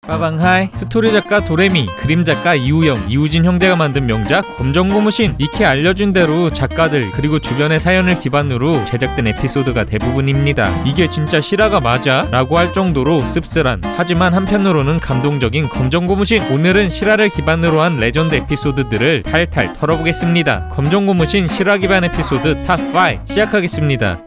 빠방하이. 스토리 작가 도레미, 그림 작가 이우영, 이우진 형제가 만든 명작 검정고무신. 익히 알려준 대로 작가들 그리고 주변의 사연을 기반으로 제작된 에피소드가 대부분입니다. 이게 진짜 실화가 맞아? 라고 할 정도로 씁쓸한, 하지만 한편으로는 감동적인 검정고무신. 오늘은 실화를 기반으로 한 레전드 에피소드들을 탈탈 털어보겠습니다. 검정고무신 실화 기반 에피소드 탑5 시작하겠습니다.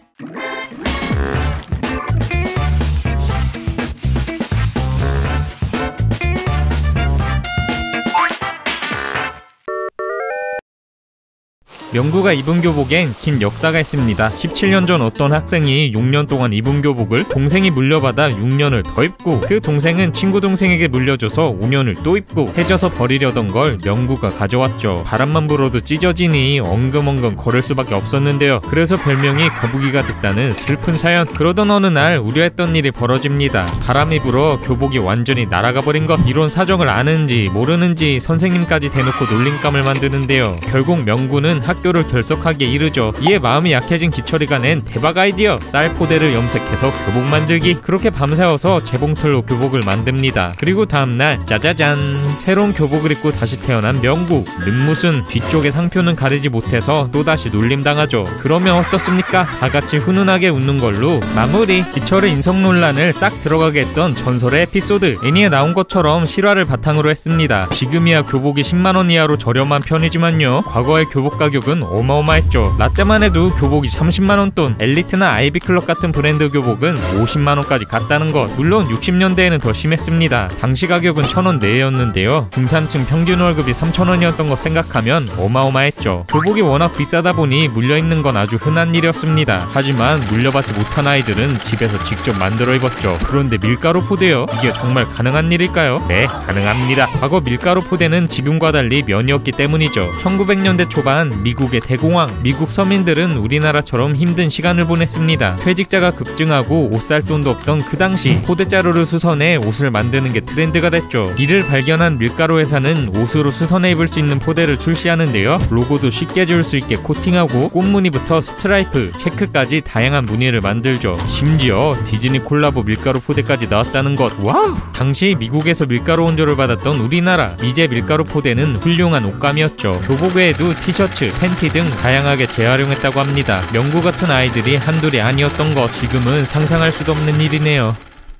명구가 입은 교복엔 긴 역사가 있습니다. 17년 전 어떤 학생이 6년 동안 입은 교복을 동생이 물려받아 6년을 더 입고, 그 동생은 친구 동생에게 물려줘서 5년을 또 입고, 해져서 버리려던 걸 명구가 가져왔죠. 바람만 불어도 찢어지니 엉금엉금 걸을 수밖에 없었는데요. 그래서 별명이 거북이가 됐다는 슬픈 사연. 그러던 어느 날 우려했던 일이 벌어집니다. 바람이 불어 교복이 완전히 날아가 버린 것. 이런 사정을 아는지 모르는지 선생님까지 대놓고 놀림감을 만드는데요. 결국 명구는 학교를 결석하기에 이르죠. 이에 마음이 약해진 기철이가 낸 대박 아이디어, 쌀포대를 염색해서 교복 만들기. 그렇게 밤새워서 재봉틀로 교복을 만듭니다. 그리고 다음날 짜자잔, 새로운 교복을 입고 다시 태어난 명구. 늠무슨 뒤쪽의 상표는 가리지 못해서 또다시 놀림당하죠. 그러면 어떻습니까? 다같이 훈훈하게 웃는 걸로 마무리. 기철의 인성 논란을 싹 들어가게 했던 전설의 에피소드. 애니에 나온 것처럼 실화를 바탕으로 했습니다. 지금이야 교복이 10만원 이하로 저렴한 편이지만요, 과거의 교복 가격은 어마어마했죠. 라떼만 해도 교복이 30만원 돈, 엘리트나 아이비클럽 같은 브랜드 교복은 50만원까지 갔다는 것. 물론 60년대에는 더 심했습니다. 당시 가격은 1000원 내외였는데요. 중산층 평균 월급이 3000원이었던 것 생각하면 어마어마했죠. 교복이 워낙 비싸다 보니 물려입는 건 아주 흔한 일이었습니다. 하지만 물려받지 못한 아이들은 집에서 직접 만들어 입었죠. 그런데 밀가루 포대요? 이게 정말 가능한 일일까요? 네, 가능합니다. 과거 밀가루 포대는 지금과 달리 면이었기 때문이죠. 1900년대 초반 미국의 대공황, 미국 서민들은 우리나라처럼 힘든 시간을 보냈습니다. 퇴직자가 급증하고 옷 살 돈도 없던 그 당시, 포대자루를 수선해 옷을 만드는 게 트렌드가 됐죠. 이를 발견한 밀가루 회사는 옷으로 수선해 입을 수 있는 포대를 출시하는데요. 로고도 쉽게 지울 수 있게 코팅하고 꽃무늬부터 스트라이프, 체크까지 다양한 무늬를 만들죠. 심지어 디즈니 콜라보 밀가루 포대까지 나왔다는 것. 와우! 당시 미국에서 밀가루 원조를 받았던 우리나라, 이제 밀가루 포대는 훌륭한 옷감이었죠. 교복 외에도 티셔츠, 팬티 등 다양하게 재활용했다고 합니다. 명구 같은 아이들이 한둘이 아니었던 것. 지금은 상상할 수도 없는 일이네요.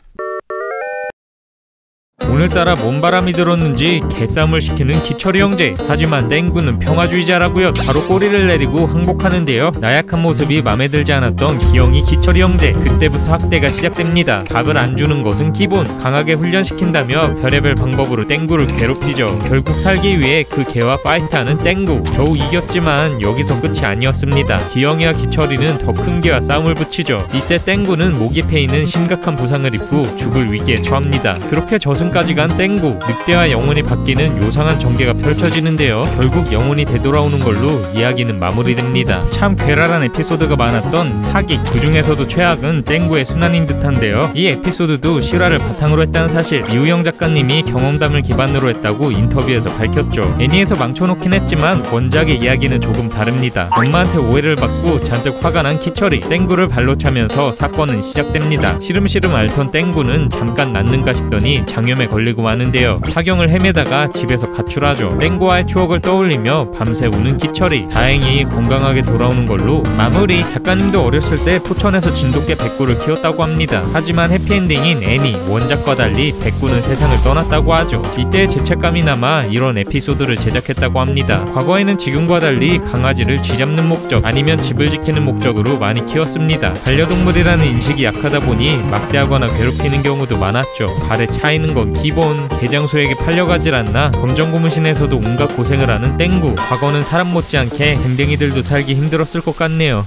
오늘따라 뭔 바람이 들었는지 개싸움을 시키는 기철이 형제. 하지만 땡구는 평화주의자라고요. 바로 꼬리를 내리고 항복하는데요. 나약한 모습이 맘에 들지 않았던 기영이 기철이 형제. 그때부터 학대가 시작됩니다. 밥을 안 주는 것은 기본. 강하게 훈련시킨다며 별의별 방법으로 땡구를 괴롭히죠. 결국 살기 위해 그 개와 파이트하는 땡구. 겨우 이겼지만 여기서 끝이 아니었습니다. 기영이와 기철이는 더 큰 개와 싸움을 붙이죠. 이때 땡구는 목이 패이는 심각한 부상을 입고 죽을 위기에 처합니다. 그렇게 저승까지 간 땡구. 늑대와 영혼이 바뀌는 요상한 전개가 펼쳐지는데요. 결국 영혼이 되돌아오는 걸로 이야기는 마무리됩니다. 참 괴랄한 에피소드가 많았던 사기. 그 중에서도 최악은 땡구의 순환인 듯한데요. 이 에피소드도 실화를 바탕으로 했다는 사실, 이우영 작가님이 경험담을 기반으로 했다고 인터뷰에서 밝혔죠. 애니에서 망쳐놓긴 했지만 원작의 이야기는 조금 다릅니다. 엄마한테 오해를 받고 잔뜩 화가 난 기철이 땡구를 발로 차면서 사건은 시작됩니다. 시름시름 앓던 땡구는 잠깐 낫는가 싶더니 장염에 걸리고 마는데요. 사경을 헤매다가 집에서 가출하죠. 땡구와의 추억을 떠올리며 밤새 우는 기철이. 다행히 건강하게 돌아오는 걸로 마무리. 작가님도 어렸을 때 포천에서 진돗개 백구를 키웠다고 합니다. 하지만 해피엔딩인 애니, 원작과 달리 백구는 세상을 떠났다고 하죠. 이때 죄책감이 남아 이런 에피소드를 제작했다고 합니다. 과거에는 지금과 달리 강아지를 쥐잡는 목적, 아니면 집을 지키는 목적으로 많이 키웠습니다. 반려동물이라는 인식이 약하다 보니 막대하거나 괴롭히는 경우도 많았죠. 발에 차이는 건 기본. 개장수에게 팔려가질 않나 검정고무신에서도 온갖 고생을 하는 땡구. 과거는 사람 못지않게 댕댕이들도 살기 힘들었을 것 같네요.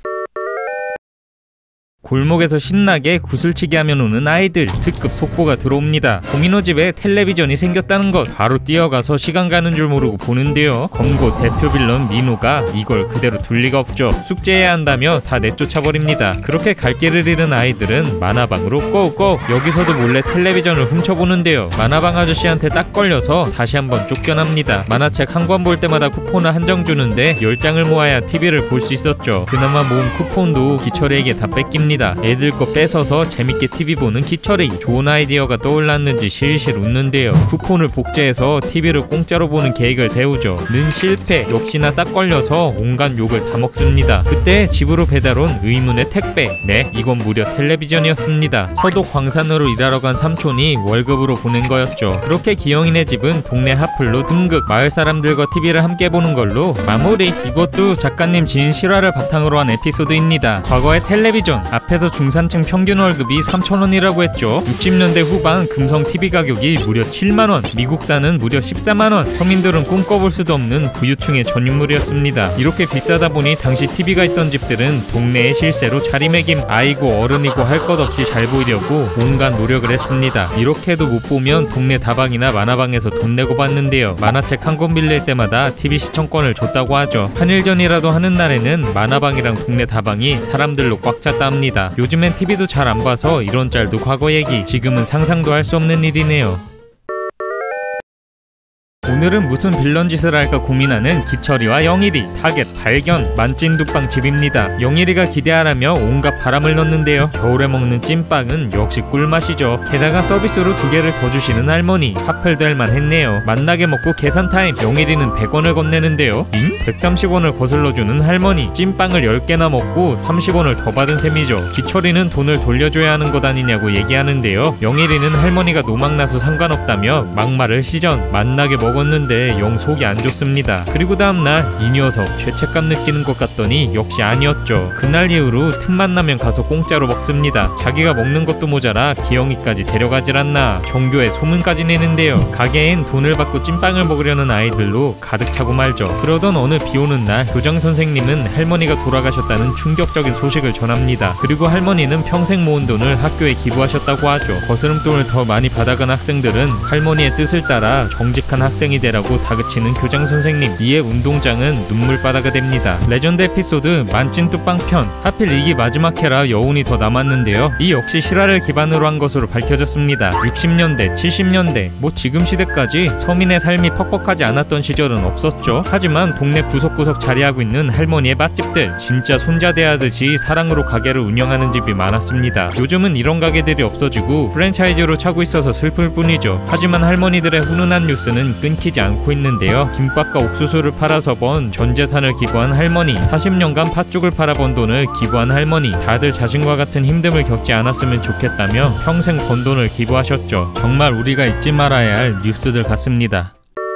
골목에서 신나게 구슬치기 하면 오는 아이들. 특급 속보가 들어옵니다. 고민호 집에 텔레비전이 생겼다는 것. 바로 뛰어가서 시간 가는 줄 모르고 보는데요. 검고 대표 빌런 민호가 이걸 그대로 둘 리가 없죠. 숙제해야 한다며 다 내쫓아버립니다. 그렇게 갈 길을 잃은 아이들은 만화방으로 고고. 여기서도 몰래 텔레비전을 훔쳐보는데요. 만화방 아저씨한테 딱 걸려서 다시 한번 쫓겨납니다. 만화책 한 권 볼 때마다 쿠폰을 한 장 주는데 10장을 모아야 TV를 볼 수 있었죠. 그나마 모은 쿠폰도 기철이에게 다 뺏깁니다. 없습니다. 애들 거 뺏어서 재밌게 TV 보는 기철이. 좋은 아이디어가 떠올랐는지 실실 웃는데요. 쿠폰을 복제해서 TV를 공짜로 보는 계획을 세우죠. 는 실패. 역시나 딱 걸려서 온갖 욕을 다 먹습니다. 그때 집으로 배달 온 의문의 택배. 네, 이건 무려 텔레비전이었습니다. 서도 광산으로 일하러 간 삼촌이 월급으로 보낸 거였죠. 그렇게 기영이네 집은 동네 핫플로 등극. 마을 사람들과 TV를 함께 보는 걸로 마무리. 이것도 작가님 지인 실화를 바탕으로 한 에피소드입니다. 과거의 텔레비전. 앞에서 중산층 평균 월급이 3,000원이라고 했죠. 60년대 후반 금성 TV 가격이 무려 7만원, 미국산은 무려 14만원. 서민들은 꿈꿔볼 수도 없는 부유층의 전유물이었습니다. 이렇게 비싸다 보니 당시 TV가 있던 집들은 동네의 실세로 자리매김. 아이고 어른이고 할 것 없이 잘 보이려고 온갖 노력을 했습니다. 이렇게도 못 보면 동네 다방이나 만화방에서 돈 내고 봤는데요. 만화책 한 권 빌릴 때마다 TV 시청권을 줬다고 하죠. 한일전이라도 하는 날에는 만화방이랑 동네 다방이 사람들로 꽉 찼다 합니다. 요즘엔 TV도 잘 안 봐서 이런 짤도 과거 얘기. 지금은 상상도 할 수 없는 일이네요. 오늘은 무슨 빌런 짓을 할까 고민하는 기철이와 영일이. 타겟 발견. 만찐두빵 집입니다. 영일이가 기대하라며 온갖 바람을 넣는데요. 겨울에 먹는 찐빵은 역시 꿀맛이죠. 게다가 서비스로 2개를 더 주시는 할머니. 화풀될 만했네요. 만나게 먹고 계산 타임. 영일이는 100원을 건네는데요. 130원을 거슬러주는 할머니. 찐빵을 10개나 먹고 30원을 더 받은 셈이죠. 기철이는 돈을 돌려줘야 하는 것 아니냐고 얘기하는데요. 영일이는 할머니가 노망나서 상관없다며 막말을 시전. 만나게 먹었는데 영 속이 안 좋습니다. 그리고 다음날 이 녀석 죄책감 느끼는 것 같더니 역시 아니었죠. 그날 이후로 틈만 나면 가서 공짜로 먹습니다. 자기가 먹는 것도 모자라 기영이까지 데려가질 않나 종교에 소문까지 내는데요. 가게엔 돈을 받고 찐빵을 먹으려는 아이들로 가득 차고 말죠. 그러던 어느 비오는 날 교장 선생님은 할머니가 돌아가셨다는 충격적인 소식을 전합니다. 그리고 할머니는 평생 모은 돈을 학교에 기부하셨다고 하죠. 거스름돈을 더 많이 받아간 학생들은 할머니의 뜻을 따라 정직한 학생이 되라고 다그치는 교장 선생님. 이에 운동장은 눈물바다가 됩니다. 레전드 에피소드 만찐뚜빵 편. 하필 이게 마지막 회라 여운이 더 남았는데요. 이 역시 실화를 기반으로 한 것으로 밝혀졌습니다. 60년대, 70년대, 뭐 지금 시대까지 서민의 삶이 퍽퍽하지 않았던 시절은 없었죠. 하지만 동네 구석구석 자리하고 있는 할머니의 맛집들, 진짜 손자 대하듯이 사랑으로 가게를 운영하는 집이 많았습니다. 요즘은 이런 가게들이 없어지고 프랜차이즈로 차고 있어서 슬플 뿐이죠. 하지만 할머니들의 훈훈한 뉴스는 끊기지 않고 있는데요. 김밥과 옥수수를 팔아서 번 전 재산을 기부한 할머니, 40년간 팥죽을 팔아 번 돈을 기부한 할머니. 다들 자신과 같은 힘듦을 겪지 않았으면 좋겠다며 평생 번 돈을 기부하셨죠. 정말 우리가 잊지 말아야 할 뉴스들 같습니다.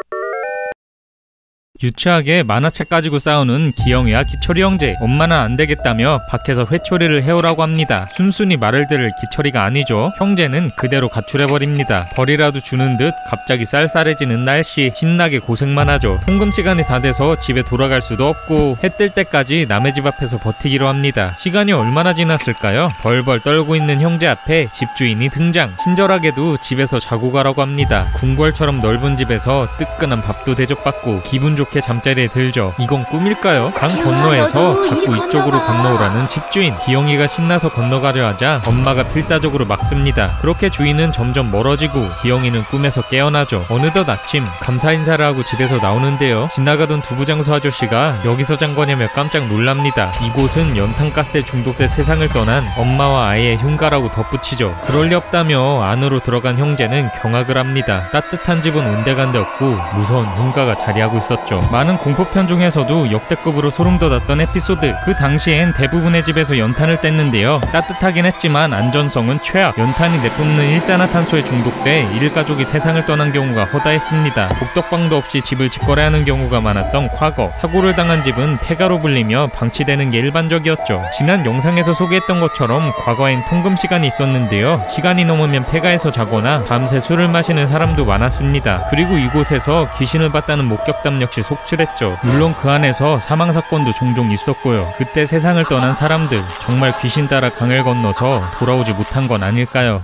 유치하게 만화책 가지고 싸우는 기영이와 기철이 형제. 엄마는 안 되겠다며 밖에서 회초리를 해오라고 합니다. 순순히 말을 들을 기철이가 아니죠. 형제는 그대로 가출해버립니다. 벌이라도 주는 듯 갑자기 쌀쌀해지는 날씨. 신나게 고생만 하죠. 통금 시간이 다 돼서 집에 돌아갈 수도 없고 해 뜰 때까지 남의 집 앞에서 버티기로 합니다. 시간이 얼마나 지났을까요? 벌벌 떨고 있는 형제 앞에 집주인이 등장. 친절하게도 집에서 자고 가라고 합니다. 궁궐처럼 넓은 집에서 뜨끈한 밥도 대접받고 기분 좋게 잠자리에 들죠. 이건 꿈일까요? 강 건너에서 자꾸 이쪽으로 건너오라는 집주인. 기영이가 신나서 건너가려 하자 엄마가 필사적으로 막습니다. 그렇게 주인은 점점 멀어지고 기영이는 꿈에서 깨어나죠. 어느덧 아침, 감사 인사를 하고 집에서 나오는데요. 지나가던 두부장수 아저씨가 여기서 잔 거냐며 깜짝 놀랍니다. 이곳은 연탄가스에 중독돼 세상을 떠난 엄마와 아이의 흉가라고 덧붙이죠. 그럴 리 없다며 안으로 들어간 형제는 경악을 합니다. 따뜻한 집은 온데간데 없고 무서운 흉가가 자리하고 있었죠. 많은 공포편 중에서도 역대급으로 소름 돋았던 에피소드. 그 당시엔 대부분의 집에서 연탄을 뗐는데요. 따뜻하긴 했지만 안전성은 최악. 연탄이 내뿜는 일산화탄소에 중독돼 일가족이 세상을 떠난 경우가 허다했습니다. 복덕방도 없이 집을 직거래하는 경우가 많았던 과거. 사고를 당한 집은 폐가로 불리며 방치되는 게 일반적이었죠. 지난 영상에서 소개했던 것처럼 과거엔 통금 시간이 있었는데요. 시간이 넘으면 폐가에서 자거나 밤새 술을 마시는 사람도 많았습니다. 그리고 이곳에서 귀신을 봤다는 목격담 역시 속출했죠. 물론 그 안에서 사망사건도 종종 있었고요. 그때 세상을 떠난 사람들, 정말 귀신 따라 강을 건너서 돌아오지 못한 건 아닐까요?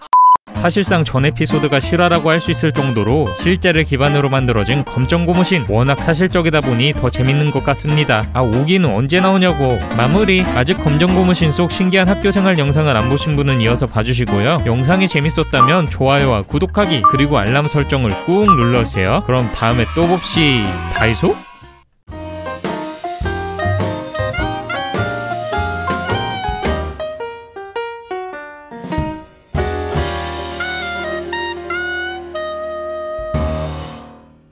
사실상 전 에피소드가 실화라고 할 수 있을 정도로 실제를 기반으로 만들어진 검정고무신. 워낙 사실적이다 보니 더 재밌는 것 같습니다. 아, 5기는 언제 나오냐고. 마무리. 아직 검정고무신 속 신기한 학교생활 영상을 안 보신 분은 이어서 봐주시고요. 영상이 재밌었다면 좋아요와 구독하기 그리고 알람 설정을 꾹 눌러주세요. 그럼 다음에 또 봅시 다이소?